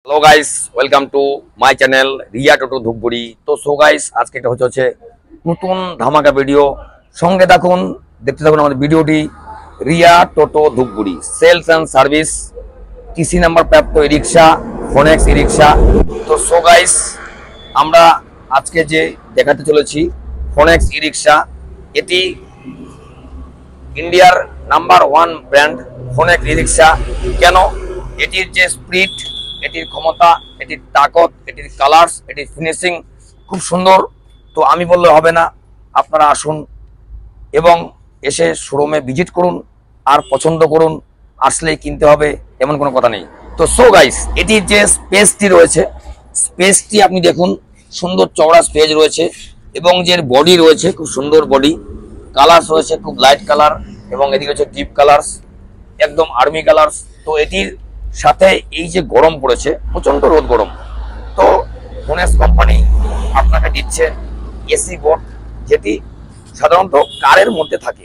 Hello guys, welcome to my channel Riya Toto Dhupguri. তো so guys, আজকে এটা হচ্ছে নতুন ধামাকা ভিডিও। সঙ্গে থাকুন, দেখতে থাকুন আমাদের ভিডিওটি। Riya Toto Dhupguri sales and service, TC number প্রাপ্ত ই রিক্সা, ফোনেক্স ই রিক্সা। তো সো গাইস, আমরা আজকে যে দেখাতে চলেছি ফোনেক্স ই রিক্সা। এটি ইন্ডিয়ার নাম্বার 1 ব্র্যান্ড ফোনেক্স ই রিক্সা। কেন? এটির যে স্পিড, এটির ক্ষমতা, এটির তাকত, এটির কালার্স, এটির ফিনিশিং খুব সুন্দর। তো আমি বললে হবে না, আপনারা আসুন এবং এসে শোরুমে ভিজিট করুন আর পছন্দ করুন। আসলেই কিনতে হবে এমন কোনো কথা নেই। তো সো গাইস, এটির যে স্পেসটি রয়েছে, স্পেসটি আপনি দেখুন, সুন্দর চওড়া স্পেস রয়েছে এবং যে বডি রয়েছে খুব সুন্দর বডি। কালার্স রয়েছে খুব লাইট কালার এবং এদিকে হচ্ছে ডিপ কালার্স, একদম আর্মি কালার্স। তো এটির সাথে এই যে গরম পড়েছে, প্রচন্ড রোদ গরম, তো ফোনেক্স কোম্পানি আপনাকে দিচ্ছে এসি বোর্ড, যেটি সাধারণত কারের মধ্যে থাকে।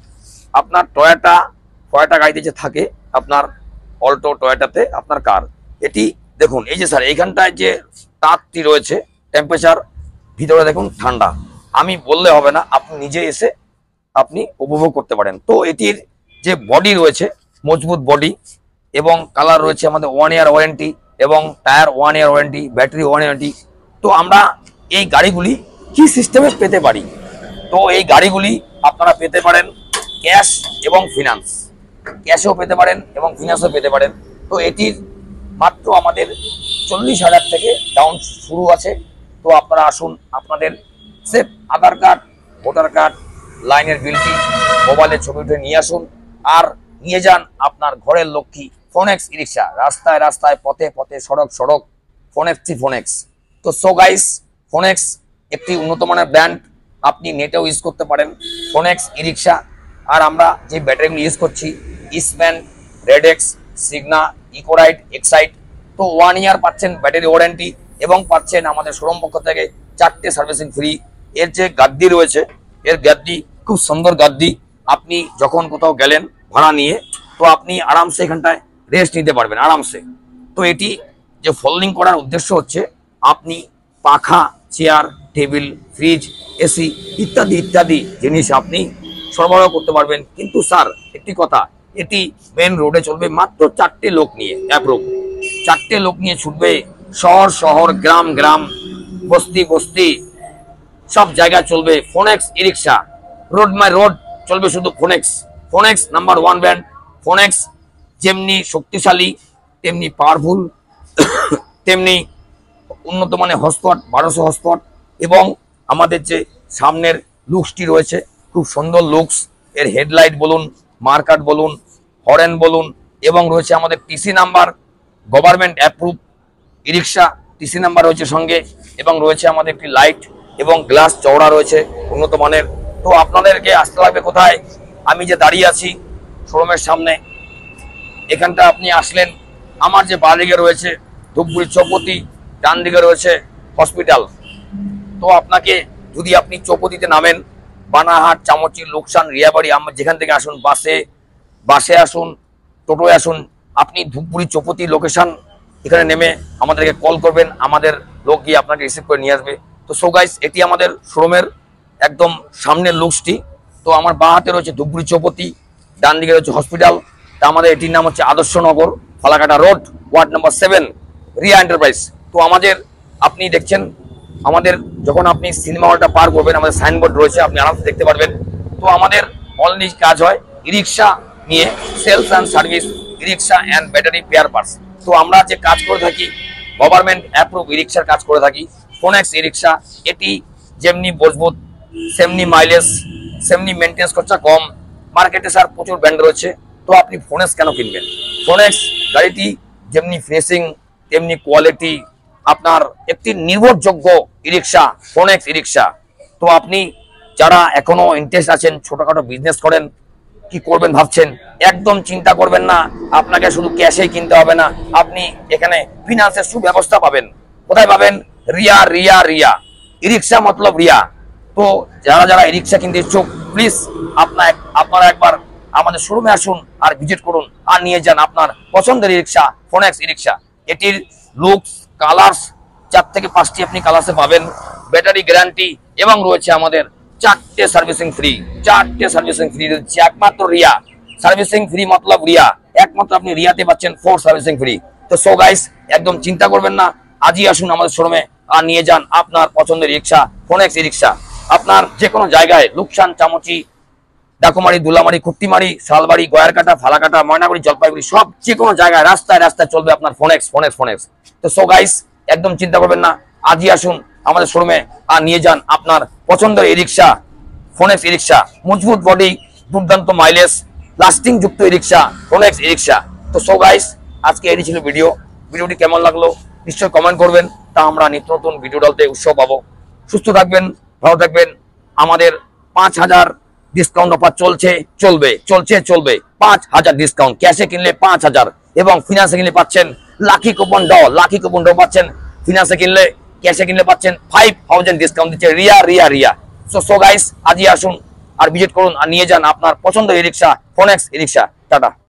আপনার টয়োটা গাড়িতে যে থাকে, আপনার অল্টো টয়োটাতে আপনার কার। এটি দেখুন, এই যে স্যার এইখানটায় যে তাপটি রয়েছে, টেম্পারেচার ভিতরে দেখুন ঠান্ডা। আমি বললে হবে না, আপনি নিজে এসে আপনি উপভোগ করতে পারেন। তো এটির যে বডি রয়েছে, মজবুত বডি এবং কালার রয়েছে আমাদের 1 ইয়ার ওয়ারেন্টি এবং tyre 1 year warranty, battery 1 year warranty. তো আমরা এই গাড়িগুলি কি সিস্টেমে পেতে পারি? তো এই গাড়িগুলি আপনারা পেতে পারেন ক্যাশ এবং ফিনান্স, ক্যাশেও পেতে পারেন এবং ফিনান্সও পেতে পারেন। তো এটির মাত্র আমাদের 40,000 থেকে ডাউন শুরু আছে। তো আপনারা আসুন, আপনাদের safe Aadhaar card, voter card, লাইনের বিলটি, মোবাইলের ছবি উঠে নিয়ে আসুন আর নিয়ে যান আপনার ঘরের লক্ষ্মী ফোনেক্স ই রিক্সা। রাস্তায় রাস্তায়, পথে পথে, সড়ক সড়ক ফোনেক্স। তো সো গাইস, ফোনেক্স একটি উন্নত মানের ব্র্যান্ড। আপনি নেটেও ইউজ করতে পারেন ফোনেক্স ই রিক্সা। আর আমরা যে ব্যাটারিগুলো ইউজ করছি, ইস্টম্যান, রেডেক্স, সিগনা, ইকোরাইড, এক্সাইড। তো 1 ইয়ার পাচ্ছেন ব্যাটারি ওয়ারেন্টি এবং পাচ্ছেন আমাদের শোরুম পক্ষ থেকে 4টে সার্ভিসিং ফ্রি। এর যে গাদ্দি রয়েছে, এর গাদ্দি খুব সুন্দর গাদ্দি। আপনি যখন কোথাও গেলেন ভাড়া নিয়ে, তো আপনি আরামসে এখানটায় রেস্ট নিতে পারবেন আরামসে। তো এটি যে ফোল্ডিং করার উদ্দেশ্য হচ্ছে, আপনি পাখা, চেয়ার, টেবিল, ফ্রিজ, এসি ইত্যাদি ইত্যাদি জিনিস আপনি সরবরাহ করতে পারবেন। কিন্তু স্যার একটি কথা, এটি মেন রোডে চলবে মাত্র 4টে লোক নিয়ে, অ্যাপ্রুভ 4টে লোক নিয়ে ছুটবে। শহর শহর, গ্রাম গ্রাম, বস্তি বস্তি, সব জায়গায় চলবে ফোনেক্স e rickshaw. Road my road চলবে শুধু ফোনেক্স নাম্বার 1 ব্র্যান্ড। ফোনেক্স যেমনি শক্তিশালী, তেমনি পাওয়ারফুল, তেমনি উন্নত মানের হটস্পট, 1200 হটস্পট। এবং আমাদের যে সামনের লুকসটি রয়েছে, খুব সুন্দর লুকস। এর হেডলাইট বলুন, মার্কার বলুন, হরেন বলুন, এবং রয়েছে আমাদের TC number, government approve e rickshaw TC number রয়েছে সঙ্গে, এবং রয়েছে আমাদের একটি লাইট এবং গ্লাস চওড়া রয়েছে উন্নত মানের। তো আপনাদেরকে আসতে লাগবে কোথায়? আমি যে দাঁড়িয়ে আছি শোরুমের সামনে, এখানটা আপনি আসলেন, আমার যে বাঁ দিকে রয়েছে ধূপগুড়ি চৌপতি, ডান দিকে রয়েছে হসপিটাল। তো আপনাকে যদি আপনি চৌপতিতে নামেন, বানাহাট, চামচি, লোকসান, রিয়াবাড়ি, আমার যেখান থেকে আসুন, বাসে আসুন, টোটোয় আসুন, আপনি ধূপগুড়ি চৌপতি লোকেশন এখানে নেমে আমাদেরকে কল করবেন, আমাদের লোক গিয়ে আপনাকে রিসিভ করে নিয়ে আসবে। তো সো গাইস, এটি আমাদের শোরুমের একদম সামনের লুকসটি। তো আমার বাঁ হাতে রয়েছে ধূপগুড়ি চৌপতি, ডান দিকে রয়েছে হসপিটাল। তা আমাদের এটির নাম হচ্ছে Adarshnagar, Falakata road, ward number 7, Riya enterprise. তো আমাদের আপনি দেখছেন, আমাদের যখন আপনি সিনেমা হলটা পার করবেন, আমাদের সাইনবোর্ড রয়েছে, আপনি আরামসে দেখতে পারবেন। তো আমাদের অনলি কাজ হয় ই রিক্সা নিয়ে sales and service, e rickshaw and battery spare parts. তো আমরা যে কাজ করে থাকি, গভর্নমেন্ট অ্যাপ্রুভ ই রিক্সার কাজ করে থাকি। ফোনেক্স ই রিক্সা, এটি যেমনি মজবুত, সেমনি মাইলেজ, সেমনি মেনটেন্স খরচা কম। মার্কেটে স্যার প্রচুর ব্র্যান্ড রয়েছে, তো আপনি ফোনেক্স কেন কিনবেন? ফোনেক্স গাড়িটি যেমনি ফিনিশিং, তেমনি কোয়ালিটি, আপনার একটি নির্ভরযোগ্য ই রিক্সা, ফোনেক্স ই রিক্সা। তো আপনি যারা এখনো ইন্টারেস্ট আছেন, ছোটখাটো বিজনেস করেন, কি করবেন ভাবছেন, একদম চিন্তা করবেন না। আপনাকে শুধু ক্যাশেই কিনতে হবে না, আপনি এখানে ফিনান্সের সুব্যবস্থা পাবেন। কোথায় পাবেন? রিয়া রিয়া রিয়া ই রিক্সা মতলব রিয়া। তো যারা যারা ই রিক্সা কিনতে ইচ্ছুক, প্লিজ আপনারা একবার আমাদের শোরুমে আসুন আর ভিজিট করুন আর নিয়ে যান আপনার পছন্দের ই রিক্সা, ফোনেক্স ই রিক্সা। এটির লুকস, কালার্স 4 থেকে 5টি আপনি কালার্সে পাবেন, ব্যাটারি গ্যারান্টি এবং রয়েছে আমাদের 4টে সার্ভিসিং ফ্রি। 4টে সার্ভিসিং ফ্রি দিচ্ছে একমাত্র রিয়া। সার্ভিসিং ফ্রি মতলব রিয়া, একমাত্র আপনি রিয়াতে পাচ্ছেন 4 সার্ভিসিং ফ্রি। তো সো গাইস, একদম চিন্তা করবেন না, আজই আসুন আমাদের শোরুমে আর নিয়ে যান আপনার পছন্দের রিক্সা, ফোনেক্স রিক্সা। আপনার যে কোনো জায়গায় লুকসান, চামচি, ডাকুমারি, দুলামারি, কুট্টিমারি, শালবাড়ি, গয়ারকাটা, ফালাকাটা, ময়নাগুড়ি, জলপাইগুড়ি, সব যে কোনো জায়গায় রাস্তায় রাস্তায় চলবে আপনার ফোনেক্স, ফোনেক্স, ফোনেক্স। তো সো গাইস, একদম চিন্তা করবেন না, আজই আসুন আমাদের শোরুমে আর নিয়ে যান আপনার পছন্দের এই রিক্সা, ফোনেক্স ই রিক্সা। মজবুত বডি, দুর্দান্ত মাইলেজ, লাস্টিং যুক্ত ই রিক্সা, ফোনেক্স ই রিক্সা। তো সো গাইস, আজকে এটি ছিল ভিডিওটি কেমন লাগলো নিশ্চয়ই কমেন্ট করবেন, তা আমরা নিত্য নতুন ভিডিও ডালতে উৎসাহ পাবো। সুস্থ থাকবেন, ভালো থাকবেন। আমাদের 5000 ডিসকাউন্ট অফার চলবে 5000 ডিসকাউন্ট, ক্যাশে কিনলে 5000 এবং ফিনান্সে কিনলে পাচ্ছেন লাকি কুপন ড্র পাচ্ছেন। ফিনান্সে কিনলে, ক্যাশে কিনলে পাচ্ছেন 5000 ডিসকাউন্ট দিচ্ছে রিয়া। সো গাইস, আজই আসুন আর ভিজিট করুন আর নিয়ে যান আপনার পছন্দের ই রিক্সা, ফোনেক্স ই রিক্সা। টাটা।